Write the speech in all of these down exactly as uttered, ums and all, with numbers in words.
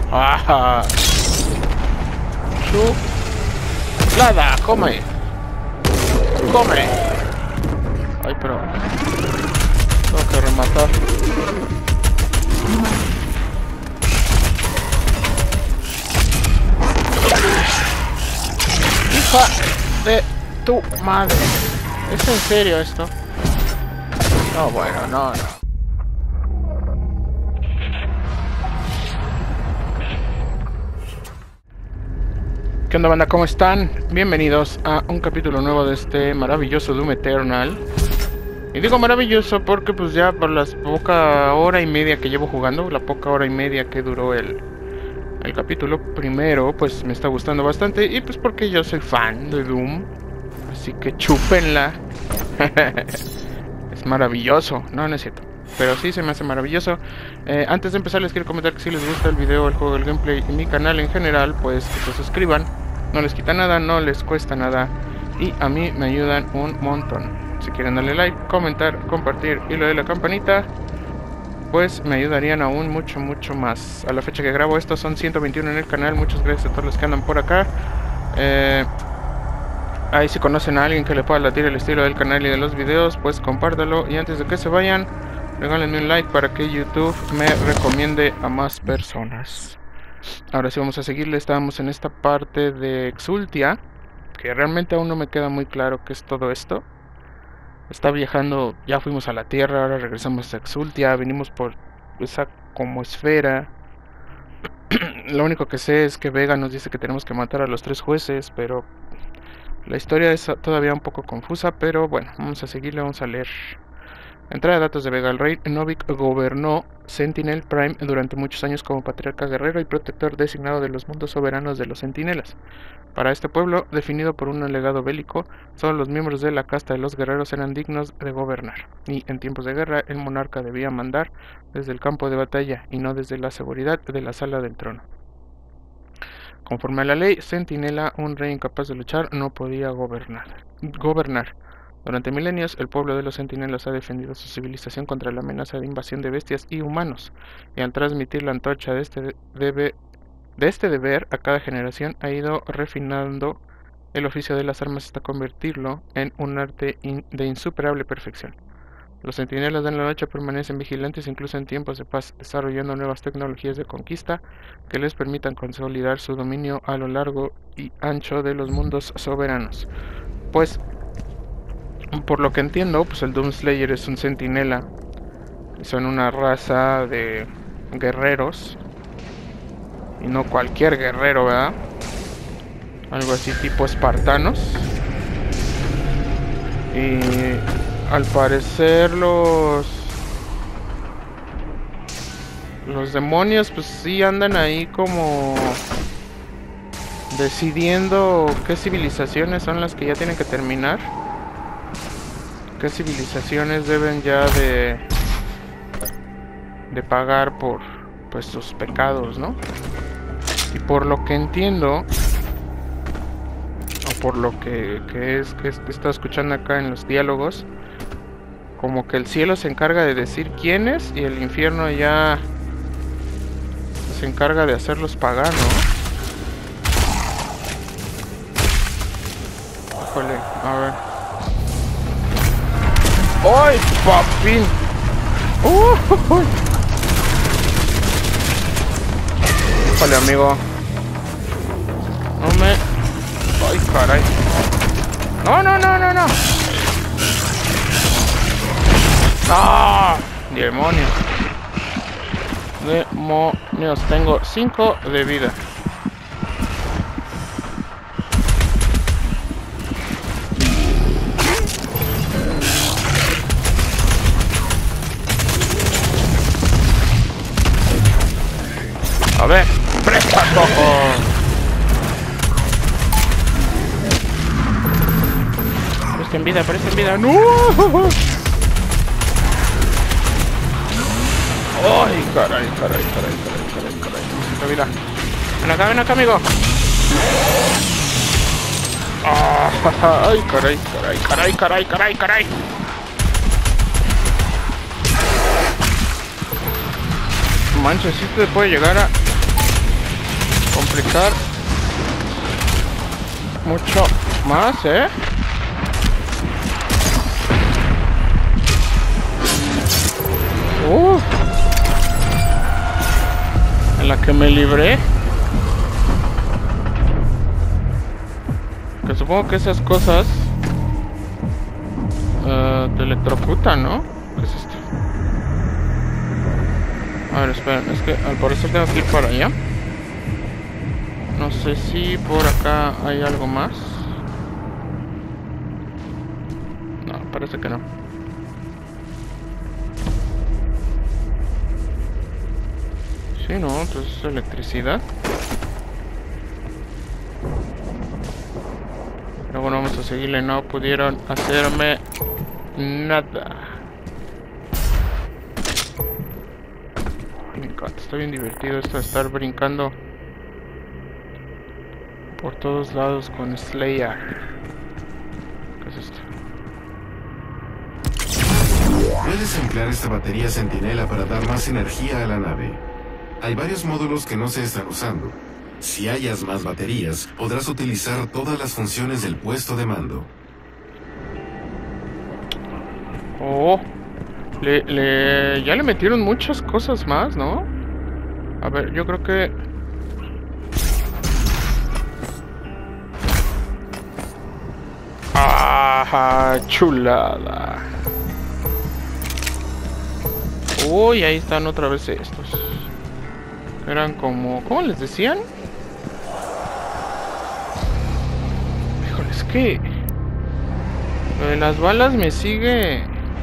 ¡Ah! ¡Chulada! ¡Come! ¡Come! Ay, pero... tengo que rematar. ¡Hija de tu madre! ¿Es en serio esto? No, bueno, no, no. ¿Qué onda, banda? ¿Cómo están? Bienvenidos a un capítulo nuevo de este maravilloso Doom Eternal. Y digo maravilloso porque pues ya por la poca hora y media que llevo jugando, la poca hora y media que duró el, el capítulo primero, pues me está gustando bastante. Y pues porque yo soy fan de Doom, así que chúpenla. Es maravilloso, no, no es cierto, pero sí se me hace maravilloso. eh, Antes de empezar les quiero comentar que si les gusta el video, el juego, el gameplay y mi canal en general, pues que se suscriban. No les quita nada, no les cuesta nada y a mí me ayudan un montón. Si quieren darle like, comentar, compartir y lo de la campanita, pues me ayudarían aún mucho, mucho más. A la fecha que grabo esto son ciento veintiuno en el canal. Muchas gracias a todos los que andan por acá. eh, Ahí si conocen a alguien que le pueda latir el estilo del canal y de los videos, pues compártalo. Y antes de que se vayan, regálenme un like para que YouTube me recomiende a más personas. Ahora sí vamos a seguirle. Estábamos en esta parte de Exultia, que realmente aún no me queda muy claro qué es todo esto. Está viajando, ya fuimos a la Tierra, ahora regresamos a Exultia, venimos por esa como esfera. Lo único que sé es que Vega nos dice que tenemos que matar a los tres jueces, pero la historia es todavía un poco confusa, pero bueno, vamos a seguirle, vamos a leer. Entrada de datos de Vega. El rey Novik gobernó Sentinel Prime durante muchos años como patriarca guerrero y protector designado de los mundos soberanos de los Centinelas. Para este pueblo, definido por un legado bélico, solo los miembros de la casta de los guerreros eran dignos de gobernar, y en tiempos de guerra el monarca debía mandar desde el campo de batalla y no desde la seguridad de la sala del trono. Conforme a la ley Centinela, un rey incapaz de luchar no podía gobernar. gobernar. Durante milenios, el pueblo de los Centinelas ha defendido su civilización contra la amenaza de invasión de bestias y humanos, y al transmitir la antorcha de este, debe, de este deber a cada generación, ha ido refinando el oficio de las armas hasta convertirlo en un arte in, de insuperable perfección. Los centinelas de la noche permanecen vigilantes incluso en tiempos de paz, desarrollando nuevas tecnologías de conquista que les permitan consolidar su dominio a lo largo y ancho de los mundos soberanos. Pues, por lo que entiendo, pues el Doomslayer es un centinela. Son una raza de guerreros. Y no cualquier guerrero, ¿verdad? Algo así tipo espartanos. Y al parecer los... Los demonios pues sí andan ahí como... decidiendo qué civilizaciones son las que ya tienen que terminar. Qué civilizaciones deben ya de... de pagar por... pues sus pecados, ¿no? Y por lo que entiendo... o por lo que, que es que he estado escuchando acá en los diálogos, como que el cielo se encarga de decir quiénes y el infierno ya se encarga de hacerlos pagar, ¿no? Híjole, a ver. ¡Ay, papín! ¡Uh! ¡Uy! Híjole, amigo. No me... ¡Ay, caray! ¡No, no, no, no, no! ¡Ah! ¡Demonios! ¡Demonios! Tengo cinco de vida. A ver, presta cojo. Presta en vida, presta en vida. ¡No! ¡Ay, caray, caray, caray, caray, caray, caray! Necesito vida. Ven acá, ven acá, amigo. ¡Ah! ¡Ay, caray, caray, caray, caray, caray, caray! Manches, si te puede llegar a... complicar mucho más, ¿eh? Uh, en la que me libré. Que supongo que esas cosas uh, te electrocutan, ¿no? ¿Qué es esto? A ver, esperen, es que al parecer tengo que ir para allá. No sé si por acá hay algo más. No, parece que no. Sí, no, entonces electricidad. Pero bueno, vamos a seguirle. No pudieron hacerme nada. Me encanta, está bien divertido esto de estar brincando por todos lados con Slayer. ¿Qué es esto? Puedes emplear esta batería Centinela para dar más energía a la nave. Hay varios módulos que no se están usando. Si hallas más baterías, podrás utilizar todas las funciones del puesto de mando. Oh, le, le, ya le metieron muchas cosas más, ¿no? A ver, yo creo que... ¡Ah, chulada! Uy, ahí están otra vez estos. Eran como... ¿Cómo les decían? Híjole, es que... Lo de las balas me sigue...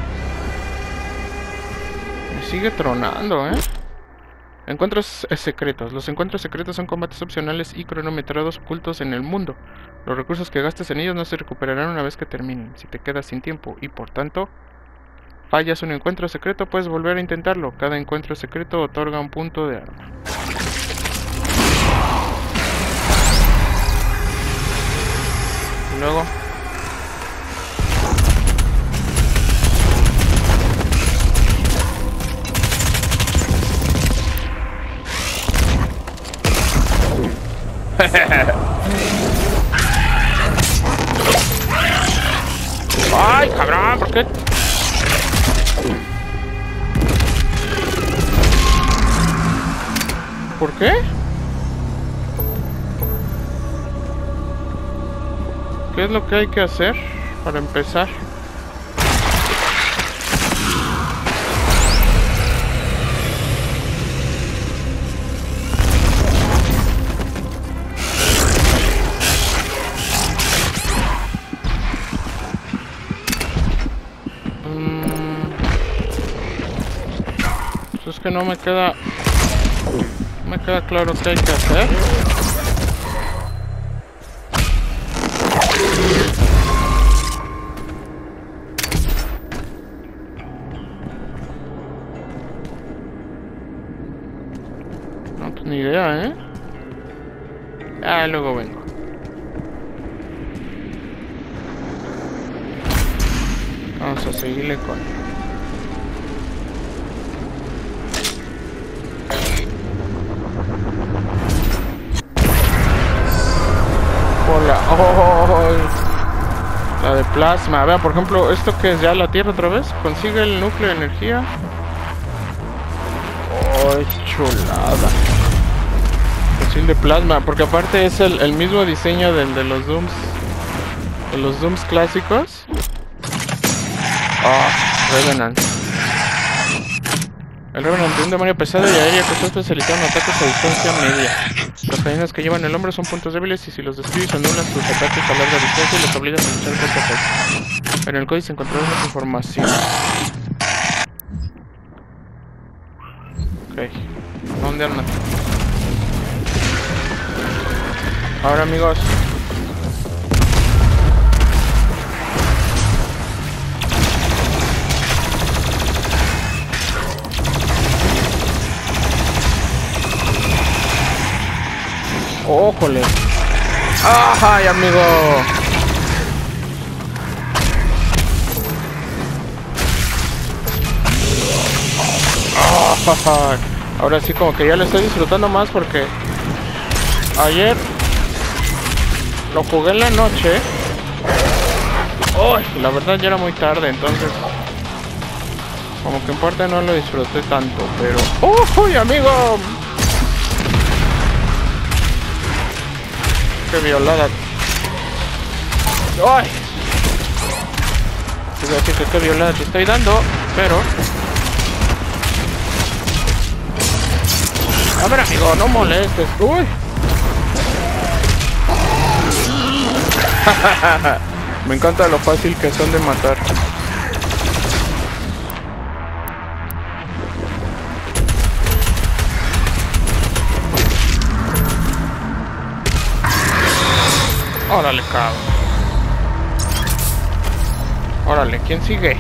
Me sigue tronando, ¿eh? Encuentros secretos. Los encuentros secretos son combates opcionales y cronometrados ocultos en el mundo. Los recursos que gastes en ellos no se recuperarán una vez que terminen. Si te quedas sin tiempo y por tanto fallas un encuentro secreto, puedes volver a intentarlo. Cada encuentro secreto otorga un punto de arma. Y luego... ¡Ay, cabrón! ¿Por qué? ¿Por qué? ¿Qué es lo que hay que hacer para empezar? Que no me queda no me queda claro qué hay que hacer. No, pues ni idea, ¿eh? Ah, luego vengo. Vamos a seguirle con... La, oh, la de plasma. Vean, por ejemplo, esto que es ya la Tierra otra vez. Consigue el núcleo de energía. Oh, chulada. Fusil de plasma. Porque aparte es el, el mismo diseño del de los Dooms. De los Dooms clásicos. Oh, Revenant. El Revenant es un demonio pesado y aéreo que está especializado en ataques a distancia media. Las cadenas que llevan el hombro son puntos débiles y si los destruyes anulan sus ataques a larga distancia y los obligas a luchar contra fuerza. En el códice encontrarás más información. Ok. ¿Dónde andan? Ahora, amigos. ¡Ójole! ¡Ay, amigo! Oh, ahora sí como que ya lo estoy disfrutando más porque Ayer lo jugué en la noche. Uy, la verdad ya era muy tarde, entonces como que en parte no lo disfruté tanto, pero... ¡Uy, amigo! ¡Qué violada! ¡Ay! Te voy a decir que qué violada te estoy dando, pero... A ver, amigo, no molestes. ¡Uy! Me encanta lo fácil que son de matar. Órale, cabrón. Órale, ¿quién sigue?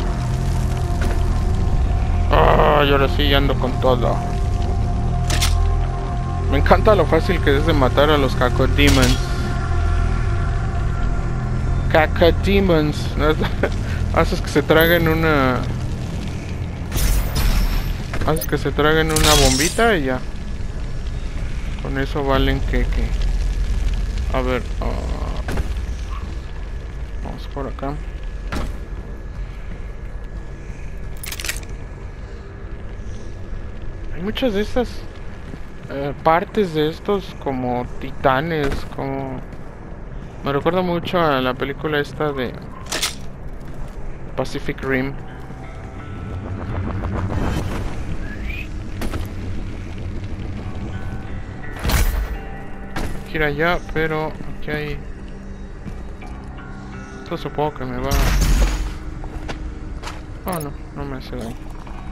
Ah, yo ahora sí ando con todo. Me encanta lo fácil que es de matar a los Cacodemons. Cacodemons. Haces que se traguen una... Haces que se traguen una bombita y ya. Con eso valen que... que... A ver... Uh... Vamos por acá. Hay muchas de estas... Eh, partes de estos como titanes, como... Me recuerda mucho a la película esta de Pacific Rim. Hay que ir allá, pero aquí hay... Esto supongo que me va... Oh, no, no me hace daño.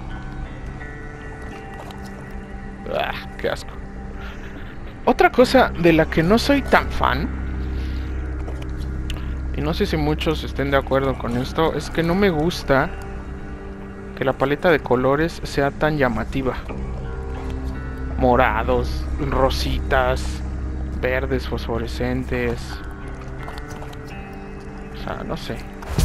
Ah, qué asco. Otra cosa de la que no soy tan fan, y no sé si muchos estén de acuerdo con esto, es que no me gusta que la paleta de colores sea tan llamativa. Morados, rositas, verdes fosforescentes. O sea, no sé.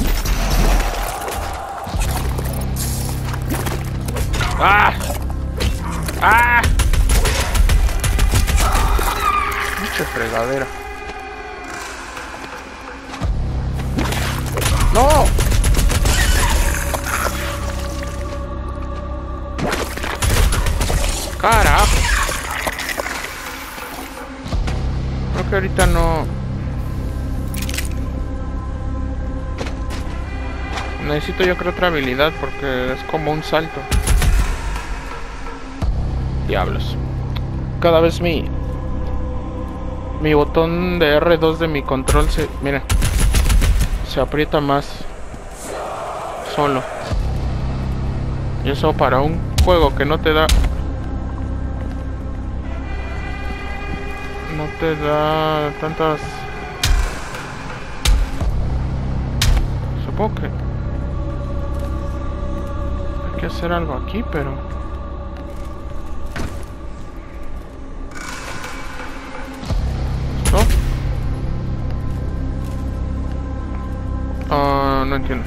¡Ah! ¡Ah! Mucha fregadera. ¡No! ¡Carajo! Creo que ahorita no... Necesito yo creo otra habilidad porque es como un salto. Diablos. Cada vez mi... Mi botón de R dos de mi control se... Mira. Se aprieta más. Solo. Y eso para un juego que no te da... No te da tantas... Supongo que... Hay que hacer algo aquí, pero... Uh, no entiendo.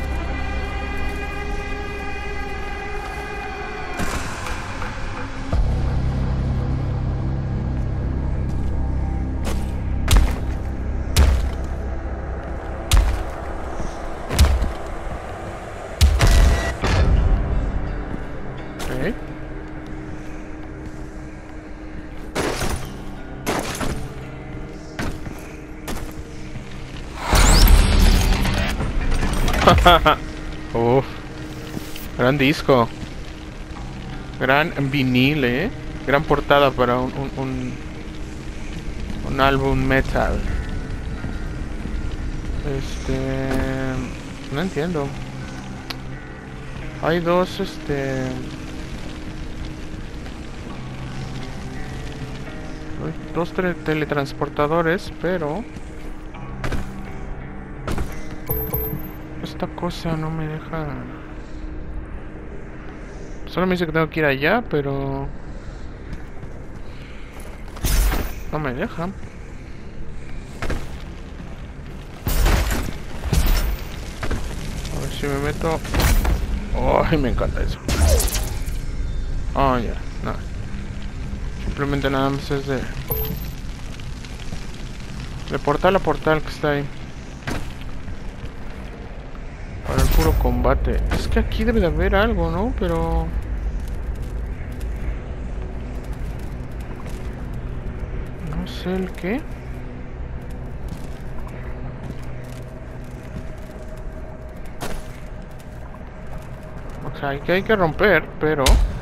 Okay. Uf, gran disco, gran vinil, eh, gran portada para un, un, un, un álbum metal. Este, no entiendo. Hay dos, este, dos teletransportadores, pero esta cosa no me deja. Solo me dice que tengo que ir allá, pero no me deja. A ver si me meto. Ay, me encanta eso. Oh, ya, yeah. No. Simplemente nada más es de De portal a portal que está ahí. Para el puro combate. Es que aquí debe de haber algo, ¿no? Pero... no sé el qué. O sea, que hay que romper, pero...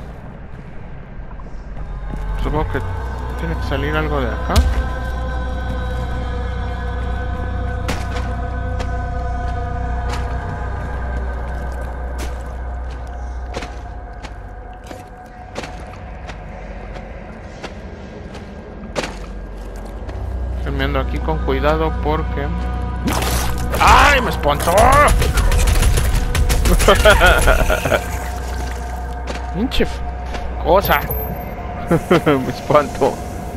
supongo que tiene que salir algo de acá. Estoy mirando aquí con cuidado porque... ¡ay! ¡Me espantó! ¡Pinche cosa! Me espanto.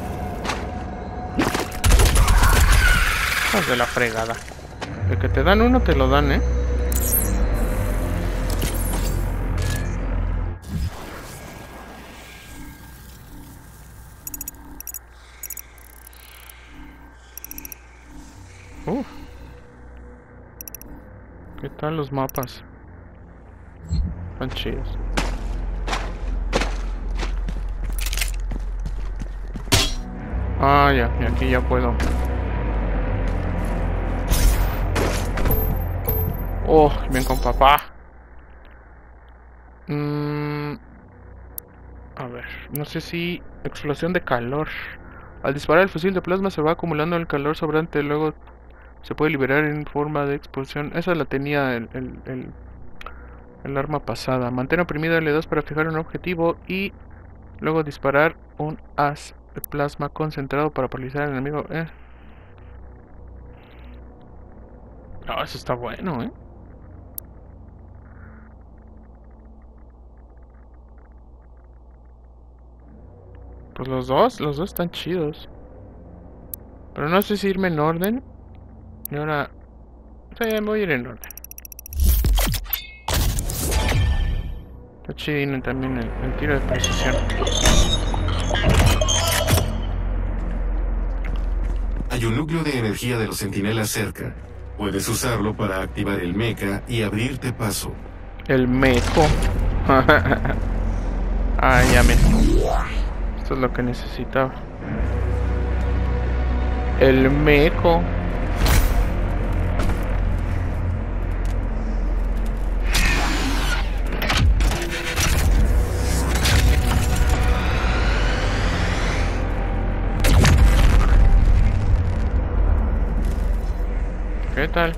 Hijos de la fregada. De que te dan uno, te lo dan, ¿eh? Uf. ¿Qué tal los mapas? Están chidos. Ah, ya, y aquí ya puedo. Oh, bien con papá. Mm, a ver, no sé si... explosión de calor. Al disparar el fusil de plasma se va acumulando el calor sobrante, luego se puede liberar en forma de explosión. Esa la tenía el, el, el, el arma pasada. Mantén oprimida L dos para fijar un objetivo y luego disparar un haz de plasma concentrado para paralizar al enemigo. Eh. Ah, eso está bueno, eh. Pues los dos, los dos están chidos. Pero no sé si irme en orden. Y ahora... sí, me voy a ir en orden. Está chido también el, el tiro de precisión. Hay un núcleo de energía de los centinelas cerca. Puedes usarlo para activar el mecha y abrirte paso. El meco. Ah, ya me... esto es lo que necesitaba. El meco. ¿Qué tal?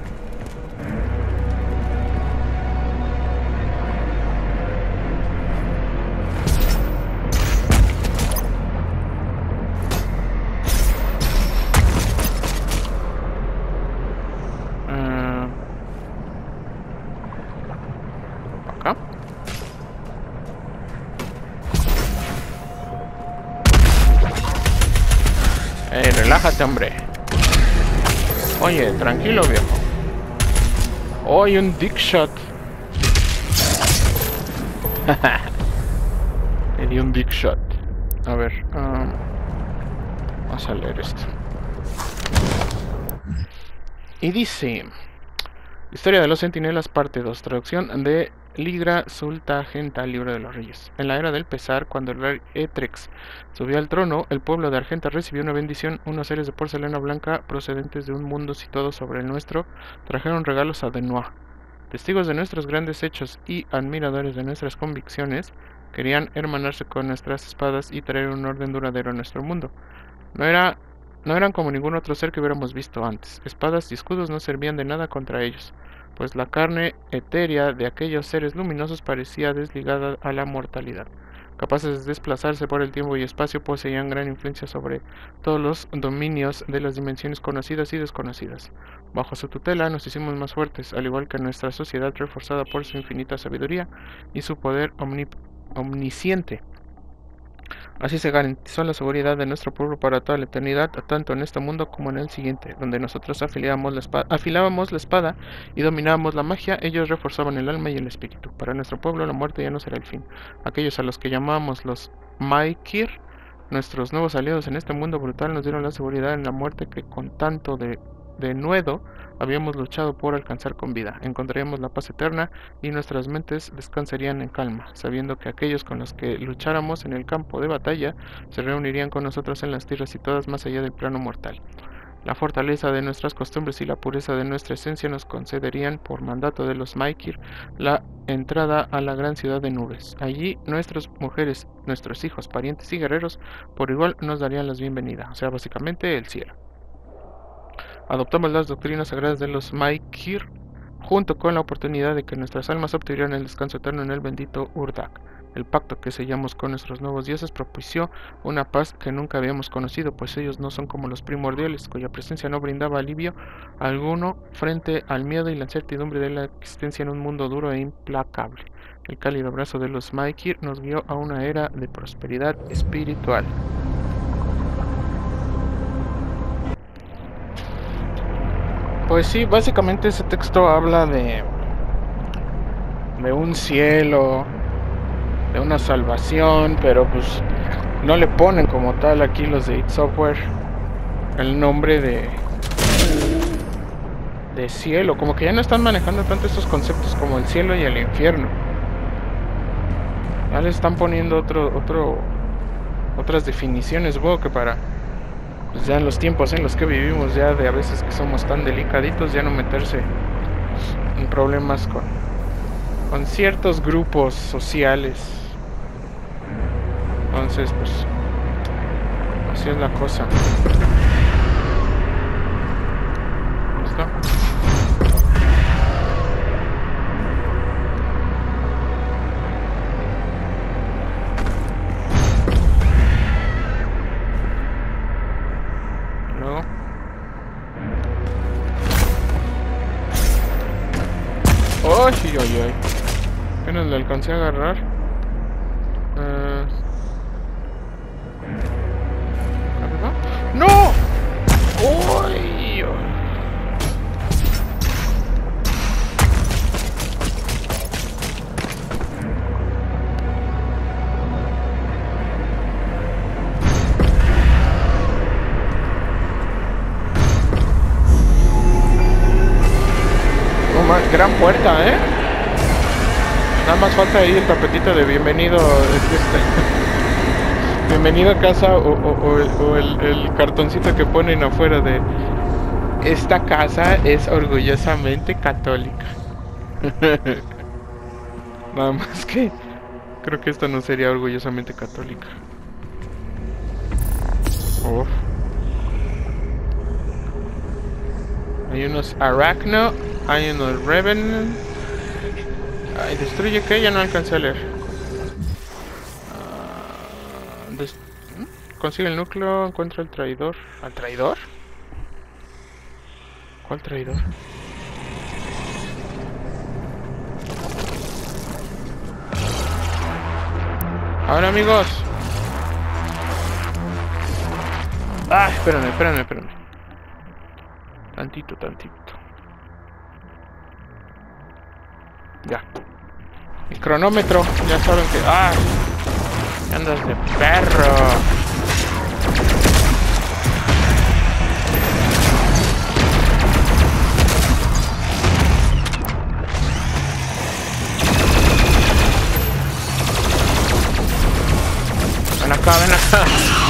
Uh, acá. Eh, relájate, hombre. Oye, tranquilo, viejo. Oye, un dick shot. Me dio un dick shot. A ver, um, vamos a leer esto. Y dice: Historia de los Centinelas, parte dos. Traducción de Ligra Sultagenta, Libro de los Reyes. En la era del pesar, cuando el rey Etrex subió al trono, el pueblo de Argenta recibió una bendición. Unos seres de porcelana blanca procedentes de un mundo situado sobre el nuestro trajeron regalos a Denois. Testigos de nuestros grandes hechos y admiradores de nuestras convicciones, querían hermanarse con nuestras espadas y traer un orden duradero a nuestro mundo. No era... No eran como ningún otro ser que hubiéramos visto antes. Espadas y escudos no servían de nada contra ellos, pues la carne etérea de aquellos seres luminosos parecía desligada a la mortalidad. Capaces de desplazarse por el tiempo y espacio, poseían gran influencia sobre todos los dominios de las dimensiones conocidas y desconocidas. Bajo su tutela nos hicimos más fuertes, al igual que nuestra sociedad reforzada por su infinita sabiduría y su poder omnip- omnisciente. Así se garantizó la seguridad de nuestro pueblo para toda la eternidad, tanto en este mundo como en el siguiente, donde nosotros afilábamos la espada, afilábamos la espada y dominábamos la magia. Ellos reforzaban el alma y el espíritu. Para nuestro pueblo la muerte ya no será el fin. Aquellos a los que llamábamos los Maikir Nuestros nuevos aliados en este mundo brutal nos dieron la seguridad en la muerte que con tanto de, de nuevo habíamos luchado por alcanzar con vida. Encontraríamos la paz eterna y nuestras mentes descansarían en calma, sabiendo que aquellos con los que lucháramos en el campo de batalla se reunirían con nosotros en las tierras situadas más allá del plano mortal. La fortaleza de nuestras costumbres y la pureza de nuestra esencia nos concederían, por mandato de los Maikir, la entrada a la gran ciudad de nubes. Allí nuestras mujeres, nuestros hijos, parientes y guerreros por igual nos darían la bienvenida, o sea, básicamente el cielo. Adoptamos las doctrinas sagradas de los Maikir, junto con la oportunidad de que nuestras almas obtuvieran el descanso eterno en el bendito Urdak. El pacto que sellamos con nuestros nuevos dioses propició una paz que nunca habíamos conocido, pues ellos no son como los primordiales, cuya presencia no brindaba alivio alguno frente al miedo y la incertidumbre de la existencia en un mundo duro e implacable. El cálido abrazo de los Maikir nos guió a una era de prosperidad espiritual. Pues sí, básicamente ese texto habla de de un cielo, de una salvación, pero pues no le ponen como tal aquí los de id Software el nombre de de cielo, como que ya no están manejando tanto estos conceptos como el cielo y el infierno. Ya le están poniendo otro otro otras definiciones, supongo que para pues ya en los tiempos en los que vivimos, ya de a veces que somos tan delicaditos, ya no meterse en problemas con con ciertos grupos sociales. Entonces, pues, así es la cosa. ¿Listo? Luego. ¡Oh, sí, ay, ay! Apenas le alcancé a agarrar. Uh... ¡No! ¡Uy! Oh, man, gran puerta, ¿eh? Nada más falta ahí el tapetito de bienvenido. Bienvenido a casa o, o, o, el, o el, el cartoncito que ponen afuera de esta casa es orgullosamente católica. Nada más que creo que esta no sería orgullosamente católica. Oh. Hay unos Arachno, hay unos Revenant. Ay, destruye que ya no alcancé a leer. Consigue el núcleo, encuentra el traidor. ¿Al traidor? ¿Cuál traidor? Ahora, amigos. Ah, espérame, espérame, espérame. Tantito, tantito. Ya. El cronómetro, ya saben que... ¡Ah! Andas de perro. Ven acá, ven acá.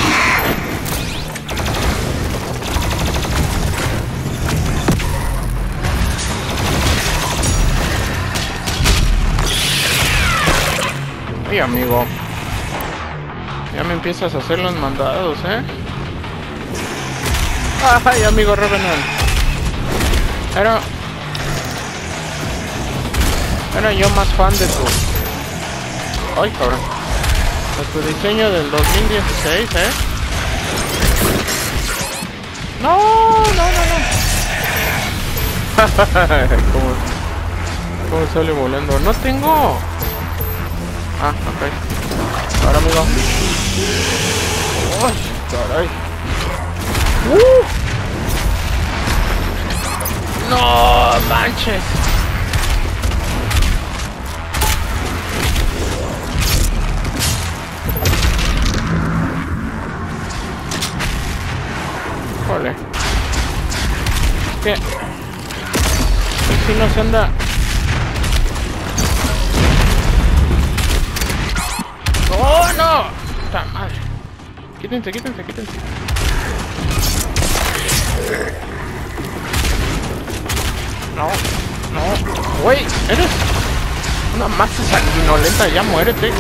Ay, amigo. Ya me empiezas a hacer los mandados, ¿eh? Ay, amigo Revenant. Era... Era yo más fan de tu... Ay, cabrón. De tu diseño del dos mil dieciséis, ¿eh? No, no, no, no. ¿Cómo, ¿Cómo sale volando? No tengo... Ah, ok. Ahora, amigo. ¡Uy, caray! ¡Uh! ¡No manches! Órale. ¿Qué? Si no se anda... ¡Oh, no! ¡Puta madre! Quítense, quítense, quítense. No, no. Güey, eres una masa sanguinolenta. Ya muérete.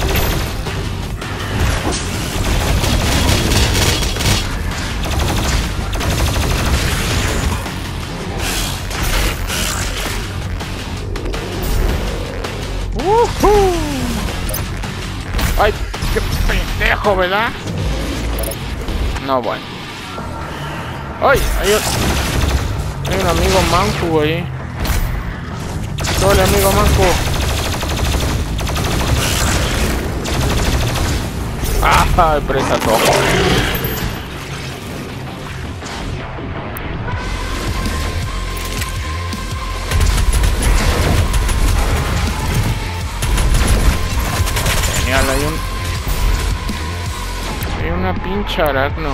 Uh-huh. Ay, qué pendejo, ¿verdad? No, bueno. Ay, hay un, hay un amigo manco ahí. Hola, amigo manco. Ah, presa todo. Genial, hay un... hay una pinche aracno.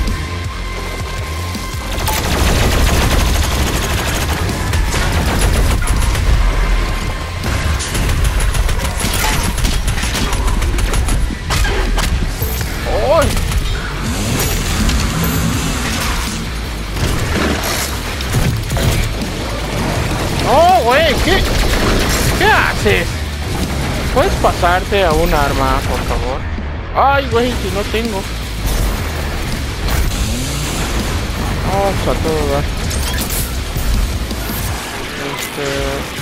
¡Uy! ¡Oh, güey! ¿Qué? ¿Qué haces? ¿Puedes pasarte a un arma, por favor? Ay, güey, si no tengo. Vamos a todo dar. Este...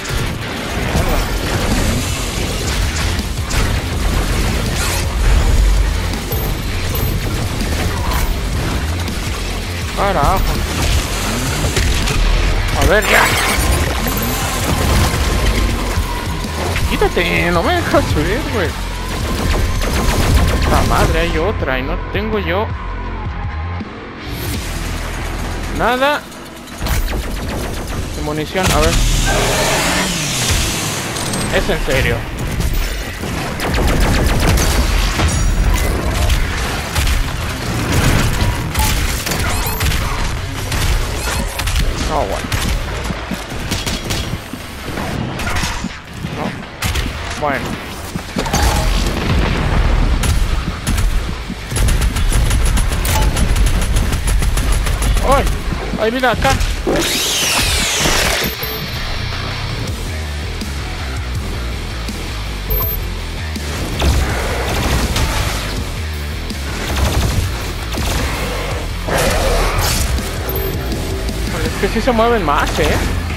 Carajo. A ver, ya. Quítate, no me dejas subir, güey. La madre, hay otra y no tengo yo nada de munición. A ver. Es en serio. No, bueno. No. Bueno. ¡Ay! ¡Ay, mira acá! Es que sí se mueven más, ¿eh?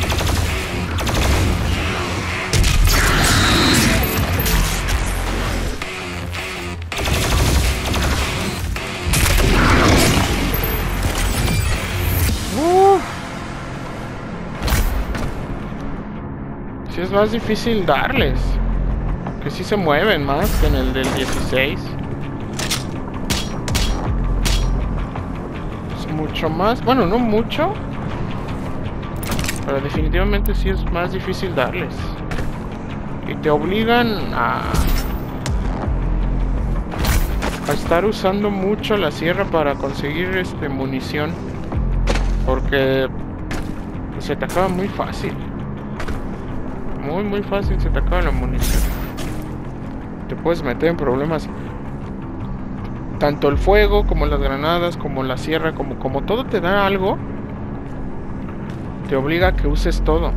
Uh. Sí es más difícil darles. Que sí se mueven más que en el del dieciséis. Es mucho más... Bueno, no mucho... Pero definitivamente sí es más difícil darles. Y te obligan a... a estar usando mucho la sierra para conseguir este munición. Porque se te acaba muy fácil. Muy muy fácil se te acaba la munición. Te puedes meter en problemas. Tanto el fuego, como las granadas, como la sierra, como, como todo te da algo. Te obliga a que uses todo.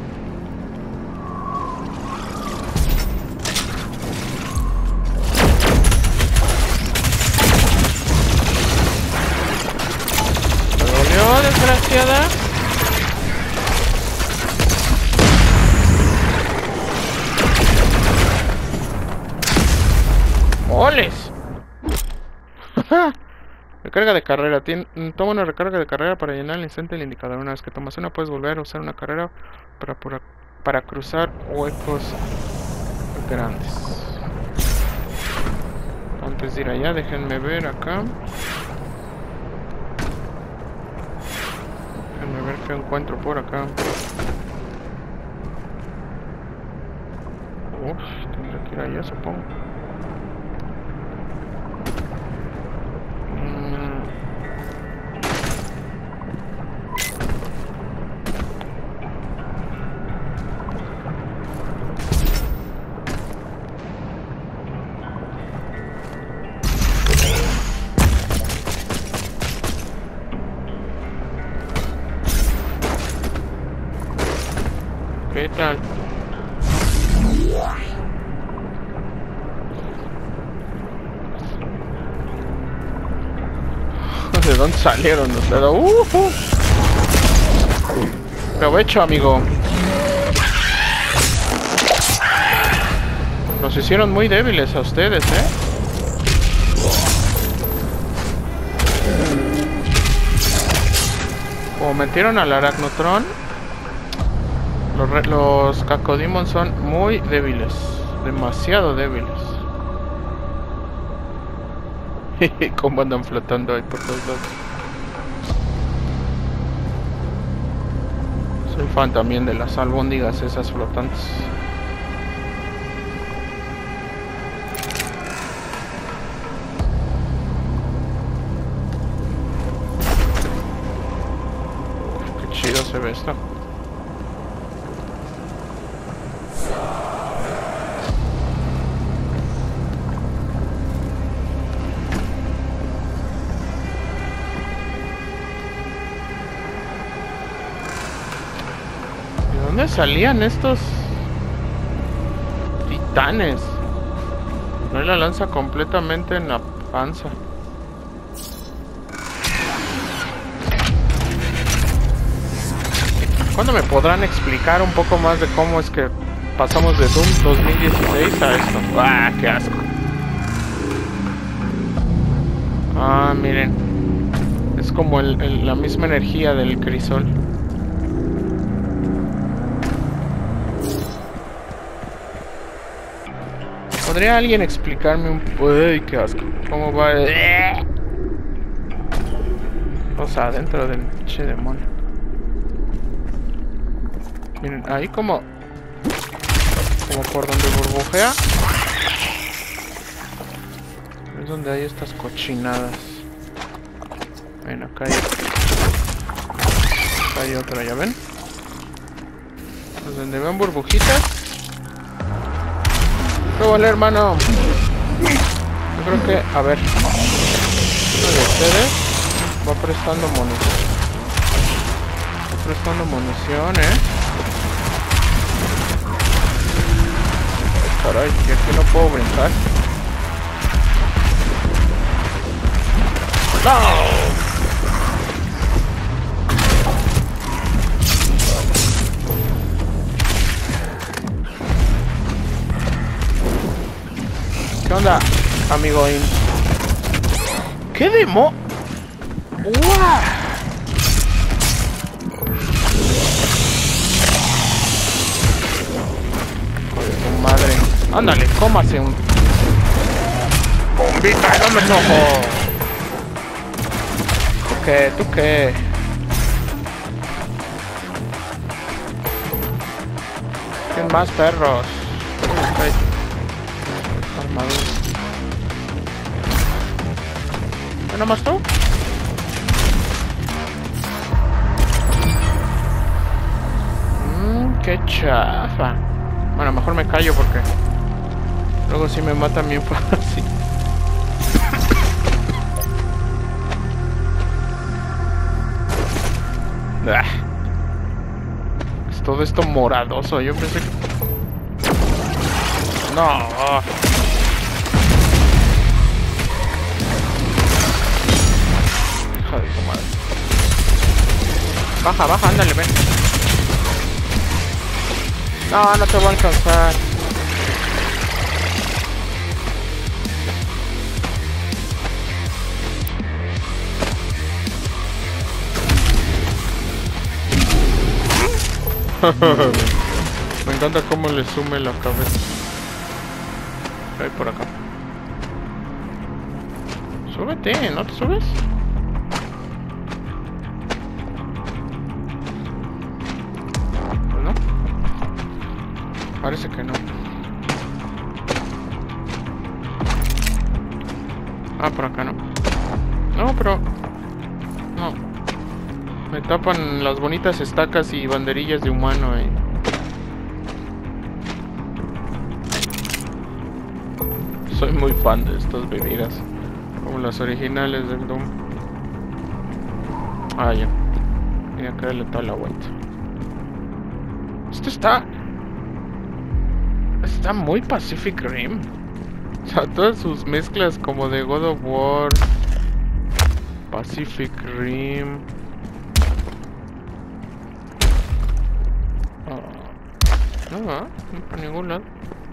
¿Te dolió, desgraciada? ¡Oles! Recarga de carrera. Tien, toma una recarga de carrera para llenar al instante el indicador. Una vez que tomas una, puedes volver a usar una carrera para, para, para cruzar huecos grandes. Antes de ir allá, déjenme ver acá. Déjenme ver qué encuentro por acá. Uf, tendré que ir allá, supongo. ¿Qué tal? ¿De dónde salieron ustedes? Uh, uh. Provecho, amigo. Nos hicieron muy débiles a ustedes, ¿eh? Como metieron al Arachnotron, los, los Cacodemons son muy débiles. Demasiado débiles. Cómo andan flotando ahí por todos lados. Soy fan también de las albóndigas esas flotantes. Qué chido se ve esto. ¿De dónde salían estos titanes? No la lanza completamente en la panza. ¿Cuándo me podrán explicar un poco más de cómo es que pasamos de Doom dos mil dieciséis a esto? ¡Ah, qué asco! Ah, miren. Es como el, el, la misma energía del crisol. ¿Podría alguien explicarme un... Uy, qué asco. ¿Cómo va? O sea, dentro del che demonio. Miren, ahí como... Como por donde burbujea. Es donde hay estas cochinadas. Ven, acá hay... Acá hay otra, ¿ya ven? Pues donde ven burbujitas. ¿Qué vale, hermano? Yo creo que, a ver, uno de ustedes va prestando munición. Va prestando munición, eh. Caray, ¿y aquí no puedo brincar? ¡No! ¿Qué onda, amigo In? ¿Qué demo? ¡Uah! Joder, tu madre. Ándale, cómase un... ¡Bombita en los ojos! ¿Tú qué? ¿Tú qué? ¿Quién más, perros? Okay. Armadura. ¿Qué nomás tú? Mmm, qué chafa. Bueno, mejor me callo porque luego sí me matan bien fácil. Ah. Es todo esto moradoso. Yo pensé que... No. Hija de tu madre. Baja, baja, ándale, ven. No, no te voy a alcanzar. Me encanta cómo le sume la cabeza. Ahí por acá. Súbete, ¿no te subes? Pues no. Parece que no. Ah, por acá no. No, pero... No. Me tapan las bonitas estacas y banderillas de humano, eh. Soy muy fan de estas bebidas, como las originales del Doom. Ah, ya. Voy a caerle toda la vuelta. Esto está... Está muy Pacific Rim. O sea, todas sus mezclas como de God of War, Pacific Rim. Oh. No, no, no por ningún lado.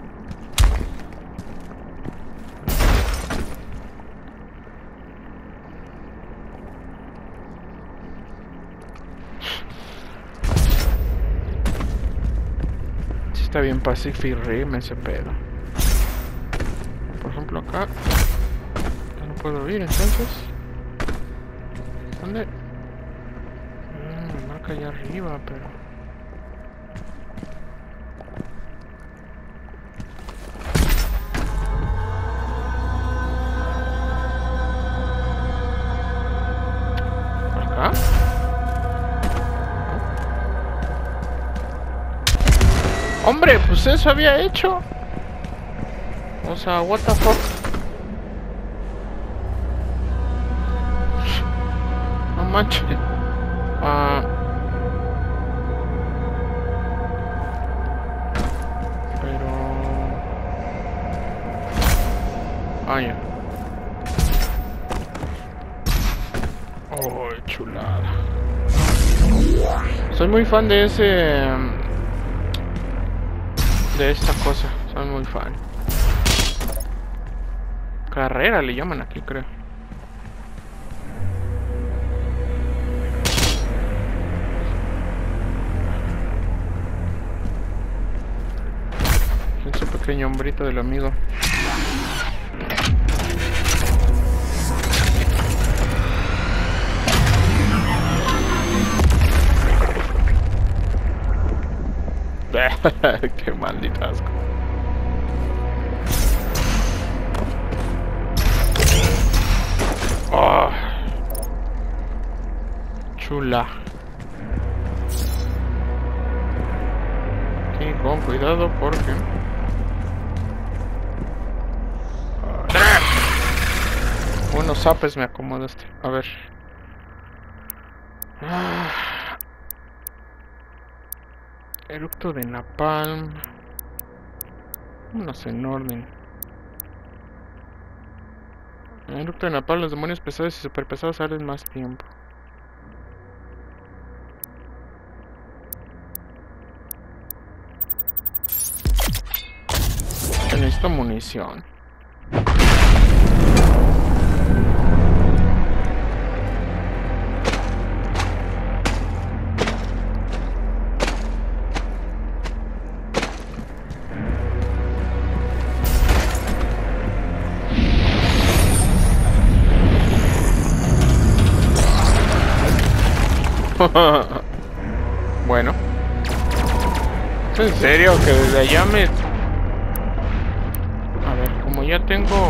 Sí está bien Pacific Rim ese pedo. Por ejemplo acá ya no puedo ir, entonces ¿dónde? Mm, me marca allá arriba, pero acá. Hombre, pues eso había hecho. O sea, what the fuck. No manches. Ah. Pero... Ah, ya. Oh, chulada. Soy muy fan de ese... De esta cosa. Soy muy fan. Carrera le llaman aquí, creo. Ese pequeño hombrito del amigo. Qué maldito asco. Oh. Chula. Aquí con cuidado porque... Unos zapes me acomodaste. A ver. Ah. Eructo de napalm. Vámonos en orden. En eructo de napalm, los demonios pesados y super pesados salen más tiempo. Necesito munición. Bueno, ¿es en serio que desde allá me... A ver, como ya tengo...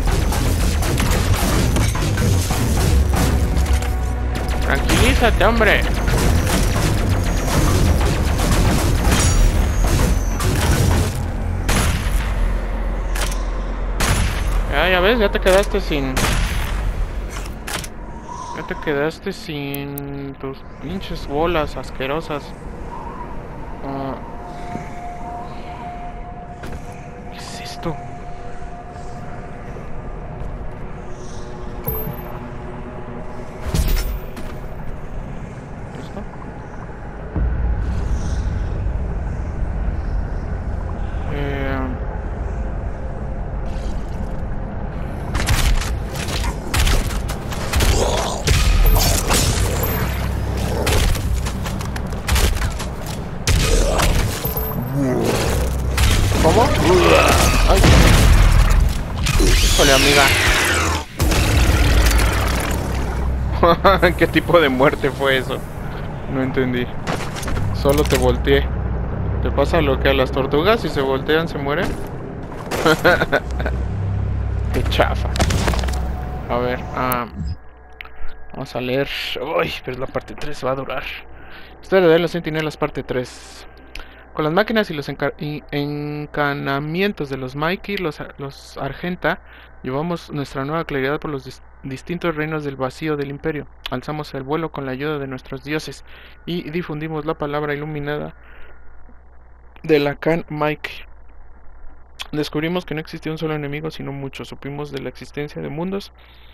Tranquilízate, hombre. Ya, ya ves, ya te quedaste sin... Ya te quedaste sin tus pinches bolas asquerosas. Uh, ¿Qué es esto? ¿Esto? Eh... ¿Cómo? Ay. Híjole, amiga. ¿Qué tipo de muerte fue eso? No entendí. Solo te volteé. ¿Te pasa lo que a las tortugas? Si se voltean, se mueren. Qué chafa. A ver, um, vamos a leer. Uy, pero la parte tres va a durar. Historia de los Centinelas, parte tres. Con las máquinas y los y encanamientos de los Maikir, los, los Argenta, llevamos nuestra nueva claridad por los dis distintos reinos del vacío del imperio. Alzamos el vuelo con la ayuda de nuestros dioses y difundimos la palabra iluminada de la Khan Mike. Descubrimos que no existía un solo enemigo, sino muchos. Supimos de la existencia de mundos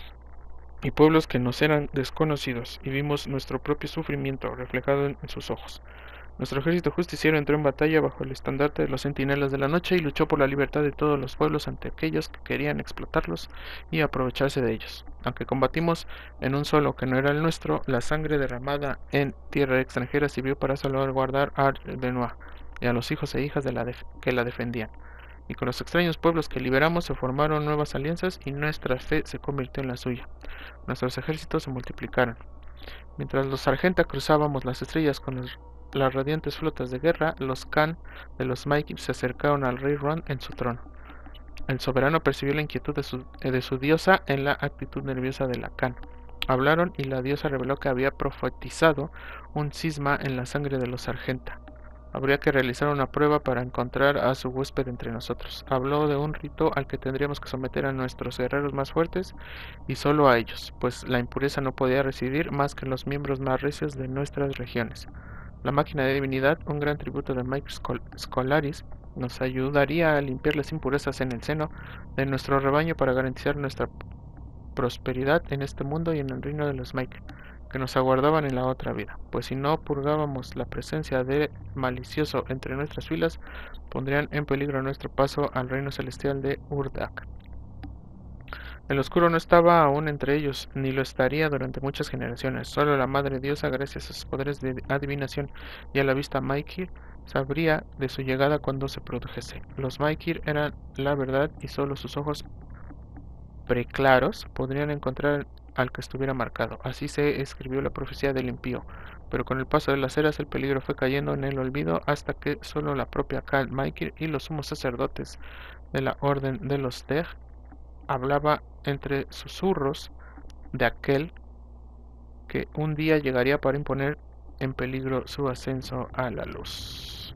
y pueblos que nos eran desconocidos, y vimos nuestro propio sufrimiento reflejado en sus ojos. Nuestro ejército justiciero entró en batalla bajo el estandarte de los centinelas de la noche y luchó por la libertad de todos los pueblos ante aquellos que querían explotarlos y aprovecharse de ellos. Aunque combatimos en un solo que no era el nuestro, la sangre derramada en tierra extranjera sirvió para salvaguardar a Benoit y a los hijos e hijas de la que la defendían. Y con los extraños pueblos que liberamos se formaron nuevas alianzas y nuestra fe se convirtió en la suya. Nuestros ejércitos se multiplicaron. Mientras los Sargenta cruzábamos las estrellas con los las radiantes flotas de guerra, los Khan de los Mike se acercaron al rey Ron en su trono. El soberano percibió la inquietud de su, de su diosa en la actitud nerviosa de la Khan. Hablaron y la diosa reveló que había profetizado un cisma en la sangre de los Sargenta. Habría que realizar una prueba para encontrar a su huésped entre nosotros. Habló de un rito al que tendríamos que someter a nuestros guerreros más fuertes y solo a ellos, pues la impureza no podía residir más que en los miembros más recios de nuestras regiones. La máquina de divinidad, un gran tributo de Mike Scolaris, nos ayudaría a limpiar las impurezas en el seno de nuestro rebaño para garantizar nuestra prosperidad en este mundo y en el reino de los Mike, que nos aguardaban en la otra vida, pues si no purgábamos la presencia de malicioso entre nuestras filas, pondrían en peligro nuestro paso al reino celestial de Urdak. El oscuro no estaba aún entre ellos, ni lo estaría durante muchas generaciones. Solo la Madre Diosa, gracias a sus poderes de adivinación y a la vista Maikir, sabría de su llegada cuando se produjese. Los Maikir eran la verdad y solo sus ojos preclaros podrían encontrar al que estuviera marcado. Así se escribió la profecía del impío, pero con el paso de las eras el peligro fue cayendo en el olvido hasta que solo la propia Khan Maikir y los sumos sacerdotes de la orden de los Tej hablaba entre susurros de aquel que un día llegaría para imponer en peligro su ascenso a la luz.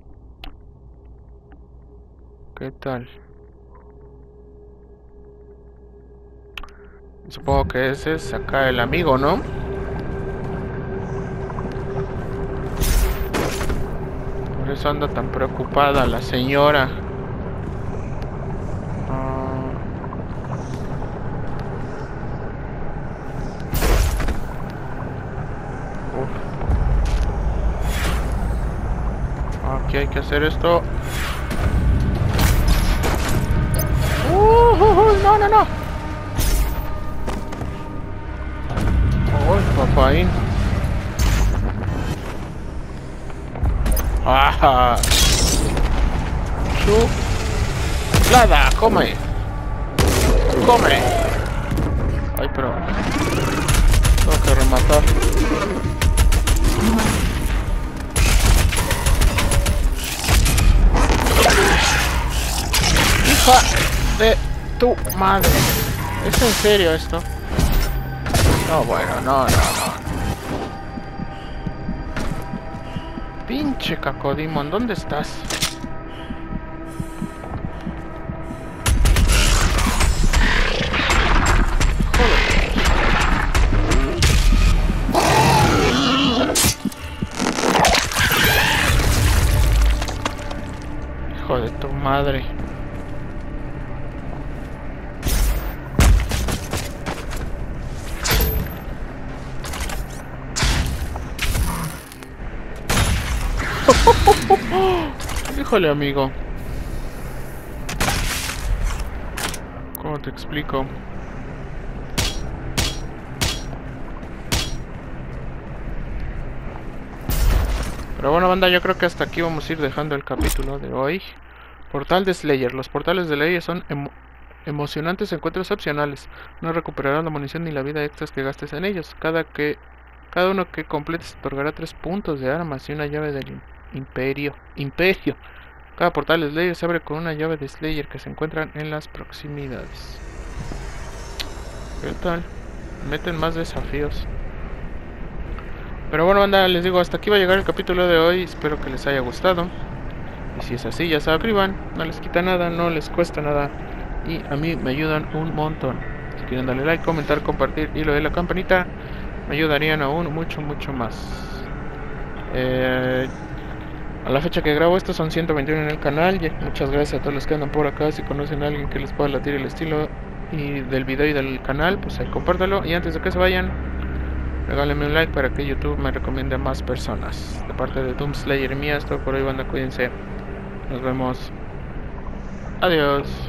¿Qué tal? Supongo que ese es acá el amigo, ¿no? Por eso anda tan preocupada la señora. Aquí hay que hacer esto. Uh, uh, uh, no, no, no. Uy, papaín. Ajá. Chulada, come. Come. Ay, pero tengo que rematar. Hija de tu madre. ¿Es en serio esto? No, bueno, no, no, no. Pinche Cacodemon, ¿dónde estás? Hijo de tu madre. Híjole, amigo. ¿Cómo te explico? Pero bueno, banda, yo creo que hasta aquí vamos a ir dejando el capítulo de hoy. Portal de Slayer. Los portales de Slayer son emo emocionantes encuentros opcionales. No recuperarán la munición ni la vida extras que gastes en ellos. Cada que cada uno que completes otorgará tres puntos de armas y una llave del Imperio. Imperio. Cada portal de Slayer se abre con una llave de Slayer que se encuentran en las proximidades. ¿Qué tal? Meten más desafíos. Pero bueno, banda, les digo, hasta aquí va a llegar el capítulo de hoy. Espero que les haya gustado. Y si es así, ya se suscriban. No les quita nada, no les cuesta nada. Y a mí me ayudan un montón. Si quieren darle like, comentar, compartir y lo de la campanita, me ayudarían aún mucho, mucho más. Eh... A la fecha que grabo esto son ciento veintiuno en el canal. Y muchas gracias a todos los que andan por acá. Si conocen a alguien que les pueda latir el estilo y del video y del canal, pues ahí compártelo. Y antes de que se vayan, regálenme un like para que YouTube me recomiende a más personas. De parte de Doomslayer y mía, esto por hoy, banda, cuídense. Nos vemos. Adiós.